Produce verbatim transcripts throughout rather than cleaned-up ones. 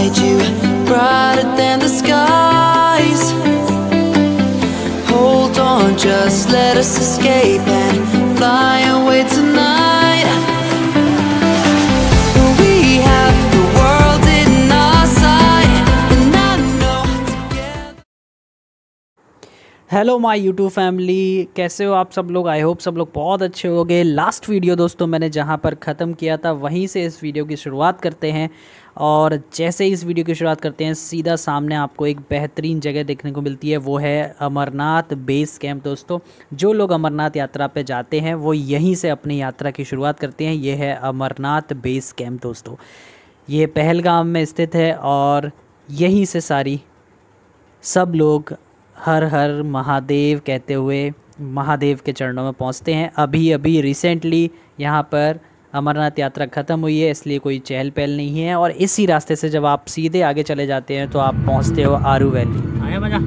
beside you, brighter than the skies. Hold on, just let us escape and fly away tonight. We have the world in our sight, and I know together. Hello my YouTube family, कैसे हो आप सब लोग। I hope सब लोग बहुत अच्छे होंगे। लास्ट वीडियो दोस्तों मैंने जहां पर ख़त्म किया था वहीं से इस वीडियो की शुरुआत करते हैं। और जैसे इस वीडियो की शुरुआत करते हैं, सीधा सामने आपको एक बेहतरीन जगह देखने को मिलती है, वो है अमरनाथ बेस कैंप। दोस्तों जो लोग अमरनाथ यात्रा पे जाते हैं वो यहीं से अपनी यात्रा की शुरुआत करते हैं। ये है अमरनाथ बेस कैंप दोस्तों। ये पहलगाम में स्थित है और यहीं से सारी सब लोग हर हर महादेव कहते हुए महादेव के चरणों में पहुंचते हैं। अभी अभी रिसेंटली यहाँ पर अमरनाथ यात्रा ख़त्म हुई है, इसलिए कोई चहल पहल नहीं है। और इसी रास्ते से जब आप सीधे आगे चले जाते हैं तो आप पहुँचते हो आरू वैली। आया मजा।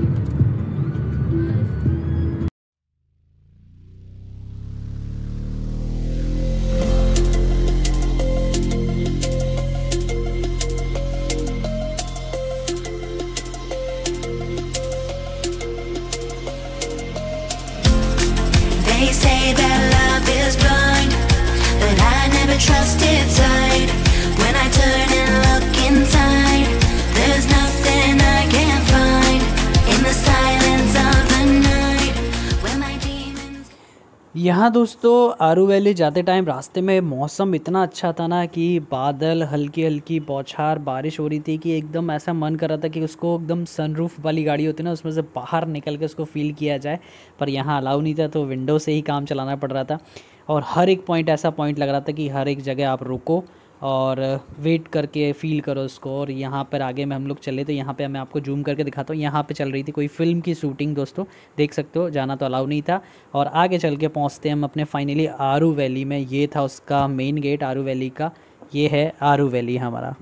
They say that love is blind, but I never trusted sight. When I turn and look inside, there's nothing I can't find. In the silence of the night, where my demons. यहाँ दोस्तों आरू valley जाते time रास्ते में मौसम इतना अच्छा था ना कि बादल, हल्की हल्की बौछार, बारिश हो रही थी कि एकदम ऐसा मन कर रहा था कि उसको एकदम सनरूफ वाली गाड़ी होती है ना, उसमें से बाहर निकल के उसको फील किया जाए। पर यहाँ अलाउ नहीं था तो विंडो से ही काम चलाना पड़ रहा था। और हर एक पॉइंट ऐसा पॉइंट लग रहा था कि हर एक जगह आप रुको और वेट करके फ़ील करो उसको। और यहाँ पर आगे में हम लोग चले तो यहाँ पे मैं आपको जूम करके दिखाता हूँ। यहाँ पे चल रही थी कोई फ़िल्म की शूटिंग दोस्तों, देख सकते हो। जाना तो अलाउ नहीं था। और आगे चल के पहुँचते हम अपने फाइनली आरू वैली में। ये था उसका मेन गेट आरू वैली का। ये है आरू वैली हमारा।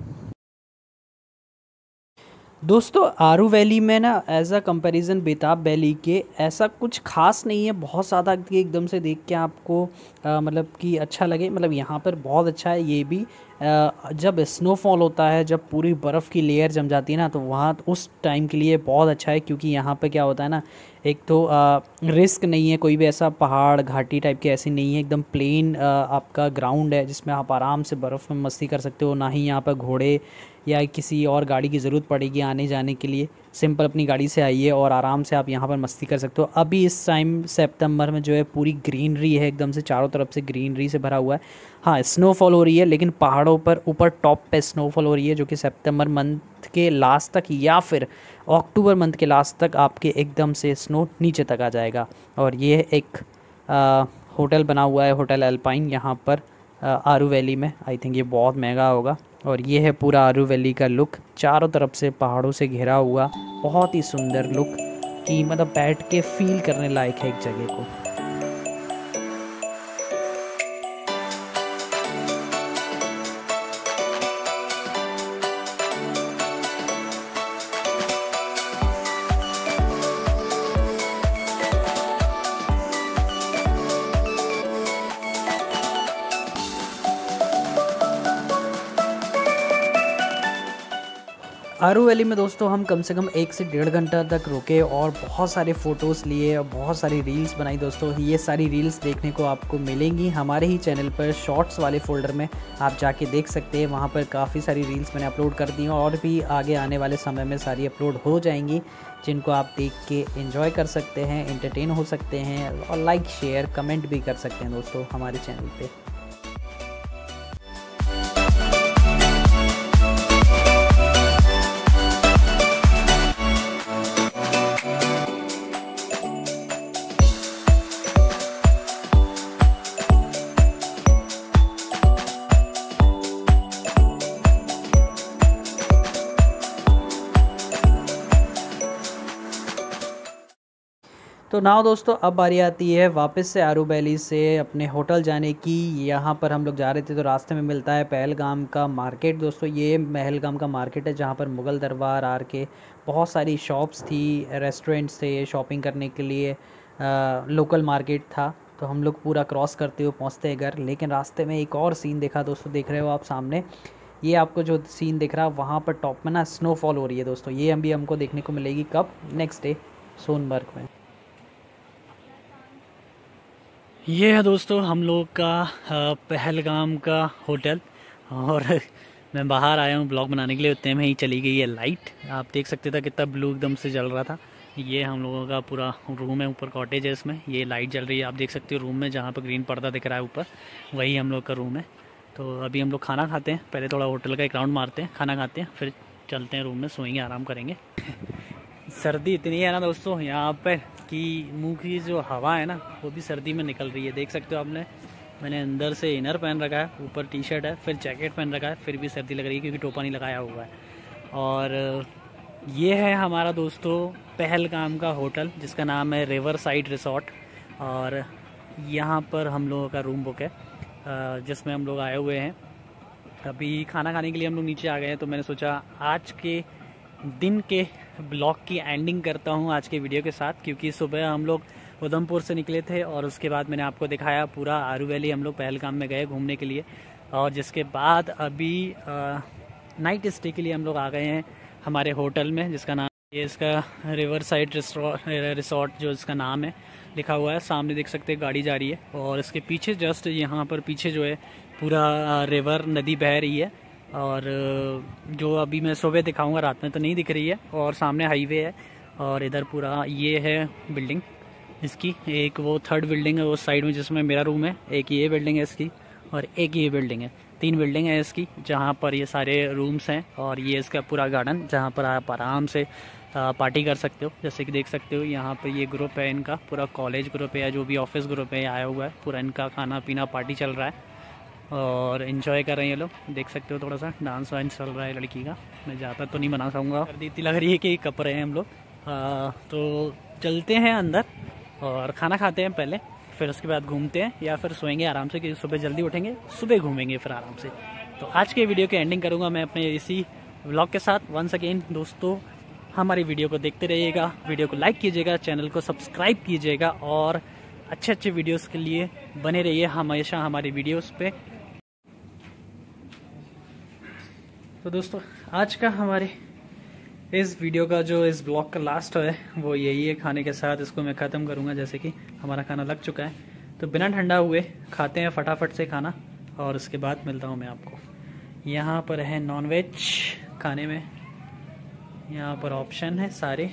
दोस्तों आरू वैली में ना as a comparison Betaab valley के ऐसा कुछ खास नहीं है बहुत ज़्यादा कि एकदम से देख के आपको आ, मतलब कि अच्छा लगे। मतलब यहाँ पर बहुत अच्छा है ये भी। आ, जब स्नोफॉल होता है, जब पूरी बर्फ़ की लेयर जम जाती है ना, तो वहाँ उस टाइम के लिए बहुत अच्छा है। क्योंकि यहाँ पे क्या होता है ना, एक तो आ, रिस्क नहीं है, कोई भी ऐसा पहाड़ घाटी टाइप की ऐसी नहीं है। एकदम प्लेन आपका ग्राउंड है जिसमें आप आराम से बर्फ़ में मस्ती कर सकते हो। ना ही यहाँ पर घोड़े या किसी और गाड़ी की ज़रूरत पड़ेगी आने जाने के लिए। सिंपल अपनी गाड़ी से आइए और आराम से आप यहाँ पर मस्ती कर सकते हो। अभी इस टाइम सितंबर में जो है पूरी ग्रीनरी है, एकदम से चारों तरफ से ग्रीनरी से भरा हुआ है। हाँ स्नोफॉल हो रही है, लेकिन पहाड़ों पर ऊपर टॉप पे स्नोफॉल हो रही है जो कि सितंबर मंथ के लास्ट तक या फिर अक्टूबर मंथ के लास्ट तक आपके एकदम से स्नो नीचे तक आ जाएगा। और ये एक आ, होटल बना हुआ है, होटल एल्पाइन, यहाँ पर आरू वैली में। आई थिंक ये बहुत महंगा होगा। और ये है पूरा आरू वैली का लुक, चारों तरफ से पहाड़ों से घिरा हुआ, बहुत ही सुंदर लुक कि मतलब बैठ के फील करने लायक है एक जगह को। आरू वैली में दोस्तों हम कम से कम एक से डेढ़ घंटा तक रुके और बहुत सारे फ़ोटोज़ लिए और बहुत सारी रील्स बनाई दोस्तों। ये सारी रील्स देखने को आपको मिलेंगी हमारे ही चैनल पर शॉर्ट्स वाले फ़ोल्डर में, आप जाके देख सकते हैं। वहाँ पर काफ़ी सारी रील्स मैंने अपलोड कर दी हैं और भी आगे आने वाले समय में सारी अपलोड हो जाएंगी, जिनको आप देख के एंजॉय कर सकते हैं, एंटरटेन हो सकते हैं और लाइक शेयर कमेंट भी कर सकते हैं दोस्तों हमारे चैनल पर। तो नाउ दोस्तों अब बारी आती है वापस से आरू वैली से अपने होटल जाने की। यहाँ पर हम लोग जा रहे थे तो रास्ते में मिलता है पहलगाम का मार्केट। दोस्तों ये पहलगाम का मार्केट है जहाँ पर मुग़ल दरबार आर के बहुत सारी शॉप्स थी, रेस्टोरेंट्स थे शॉपिंग करने के लिए, आ, लोकल मार्केट था। तो हम लोग पूरा क्रॉस करते हुए पहुँचते हैं घर। लेकिन रास्ते में एक और सीन देखा दोस्तों, देख रहे हो आप सामने, ये आपको जो सीन दिख रहा है वहाँ पर टॉप में ना स्नोफॉल हो रही है दोस्तों। ये अभी हमको देखने को मिलेगी कब, नेक्स्ट डे सोनमर्ग में। ये है दोस्तों हम लोग का पहलगाम का होटल, और मैं बाहर आया हूँ ब्लॉग बनाने के लिए, उतने में ही चली गई है लाइट। आप देख सकते थे कितना ब्लू एकदम से जल रहा था। ये हम लोगों का पूरा रूम है, ऊपर कॉटेज है, इसमें ये लाइट जल रही है। आप देख सकते हो रूम में जहाँ पर ग्रीन पर्दा दिख रहा है ऊपर, वही हम लोग का रूम है। तो अभी हम लोग खाना खाते हैं, पहले थोड़ा होटल का एक राउंड मारते हैं, खाना खाते हैं, फिर चलते हैं रूम में, सोएंगे, आराम करेंगे। सर्दी इतनी है ना दोस्तों यहाँ पर कि मुँह की जो हवा है ना वो भी सर्दी में निकल रही है। देख सकते हो आपने, मैंने अंदर से इनर पहन रखा है, ऊपर टी शर्ट है, फिर जैकेट पहन रखा है, फिर भी सर्दी लग रही है क्योंकि टोपा नहीं लगाया हुआ है। और ये है हमारा दोस्तों पहलगाम का होटल, जिसका नाम है रिवर साइड रिसोर्ट। और यहाँ पर हम लोगों का रूम बुक है, जिसमें हम लोग आए हुए हैं। अभी खाना खाने के लिए हम लोग नीचे आ गए हैं, तो मैंने सोचा आज के दिन के ब्लॉग की एंडिंग करता हूँ आज के वीडियो के साथ, क्योंकि सुबह हम लोग उधमपुर से निकले थे और उसके बाद मैंने आपको दिखाया पूरा आरू वैली हम लोग पहलगाम में गए घूमने के लिए। और जिसके बाद अभी आ, नाइट स्टे के लिए हम लोग आ गए हैं हमारे होटल में, जिसका नाम ये इसका रिवर साइड रिसोर्ट जो इसका नाम है लिखा हुआ है। सामने देख सकते हैं गाड़ी जा रही है, और इसके पीछे जस्ट यहाँ पर पीछे जो है पूरा रिवर नदी बह रही है। और जो अभी मैं सुबह दिखाऊंगा, रात में तो नहीं दिख रही है। और सामने हाईवे है, और इधर पूरा ये है बिल्डिंग इसकी, एक वो थर्ड बिल्डिंग है उस साइड में जिसमें मेरा रूम है, एक ये बिल्डिंग है इसकी, और एक ये बिल्डिंग है। तीन बिल्डिंग है इसकी जहाँ पर ये सारे रूम्स हैं, और ये इसका पूरा गार्डन जहाँ पर आप आराम से पार्टी कर सकते हो। जैसे कि देख सकते हो यहाँ पर ये ग्रुप है इनका, पूरा कॉलेज ग्रुप है, जो भी ऑफिस ग्रुप है आया हुआ है, पूरा इनका खाना पीना पार्टी चल रहा है और इन्जॉय कर रहे हैं ये लोग। देख सकते हो थोड़ा सा डांस वांस चल रहा है लड़की का। मैं ज़्यादा तो नहीं बना सकूँगा, सर्दी इतनी लग रही है कि कप रहे हैं हम लोग। तो चलते हैं अंदर और खाना खाते हैं पहले, फिर उसके बाद घूमते हैं या फिर सोएंगे आराम से, क्योंकि सुबह जल्दी उठेंगे, सुबह घूमेंगे फिर आराम से। तो आज के वीडियो की एंडिंग करूँगा मैं अपने इसी व्लॉग के साथ। वंस अगेन दोस्तों, हमारी वीडियो को देखते रहिएगा, वीडियो को लाइक कीजिएगा, चैनल को सब्सक्राइब कीजिएगा, और अच्छे अच्छे वीडियोस के लिए बने रहिए हमेशा हमारी वीडियोस पे। तो दोस्तों आज का हमारे इस वीडियो का जो इस ब्लॉग का लास्ट है वो यही है। खाने के साथ इसको मैं ख़त्म करूँगा, जैसे कि हमारा खाना लग चुका है। तो बिना ठंडा हुए खाते हैं फटाफट से खाना, और उसके बाद मिलता हूँ मैं आपको। यहाँ पर है नॉनवेज खाने में, यहाँ पर ऑप्शन है सारे।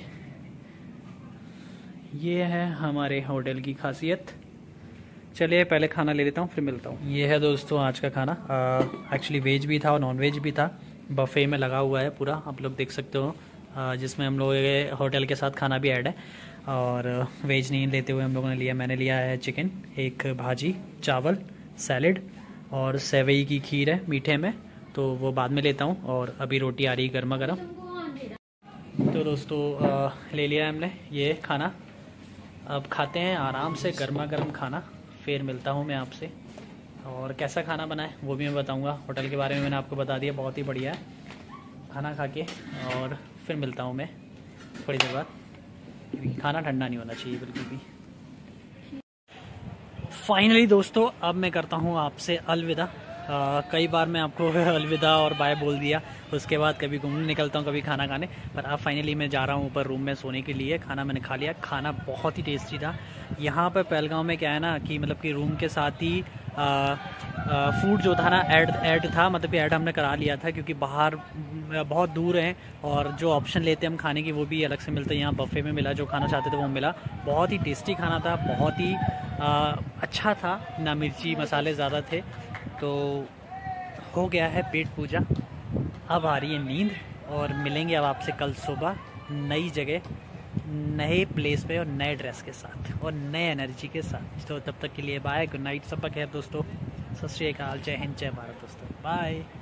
ये है हमारे होटल की खासियत। चलिए पहले खाना ले लेता हूँ, फिर मिलता हूँ। ये है दोस्तों आज का खाना, एक्चुअली वेज भी था और नॉन वेज भी था, बफे में लगा हुआ है पूरा, आप लोग देख सकते हो, जिसमें हम लोग के होटल के साथ खाना भी ऐड है। और वेज नहीं लेते हुए हम लोगों ने लिया, मैंने लिया है चिकन, एक भाजी, चावल, सैलेड और सेवई की खीर है मीठे में, तो वो बाद में लेता हूँ। और अभी रोटी आ रही है गर्मा गर्म। तो दोस्तों आ, ले लिया है हमने ये खाना, अब खाते हैं आराम से गर्मा गर्म खाना, फिर मिलता हूँ मैं आपसे। और कैसा खाना बना है वो भी मैं बताऊँगा। होटल के बारे में मैंने आपको बता दिया, बहुत ही बढ़िया है। खाना खा के और फिर मिलता हूँ मैं थोड़ी देर बाद, क्योंकि खाना ठंडा नहीं होना चाहिए बिल्कुल भी। फाइनली दोस्तों अब मैं करता हूँ आपसे अलविदा। आ, कई बार मैं आपको अलविदा और बाय बोल दिया, उसके बाद कभी घूमने निकलता हूँ, कभी खाना खाने, पर अब फाइनली मैं जा रहा हूँ ऊपर रूम में सोने के लिए। खाना मैंने खा लिया, खाना बहुत ही टेस्टी था। यहाँ पर पहलगाम में क्या है ना कि मतलब कि रूम के साथ ही आ, आ, फूड जो था ना ऐड ऐड था, मतलब कि ऐड हमने करा लिया था, क्योंकि बाहर बहुत दूर है और जो ऑप्शन लेते हैं हम खाने की वो भी अलग से मिलते हैं। यहाँ बफे में मिला, जो खाना चाहते थे वो मिला। बहुत ही टेस्टी खाना था, बहुत ही आ, अच्छा था, ना मिर्ची मसाले ज़्यादा थे। तो हो गया है पेट पूजा, अब आ रही है नींद, और मिलेंगे अब आपसे कल सुबह नई जगह, नए प्लेस पे और नए ड्रेस के साथ और नए एनर्जी के साथ। तो तब तक के लिए बाय, गुड नाइट, सब खैर दोस्तों, सत श्री अकाल, जय हिंद, जय भारत दोस्तों, बाय।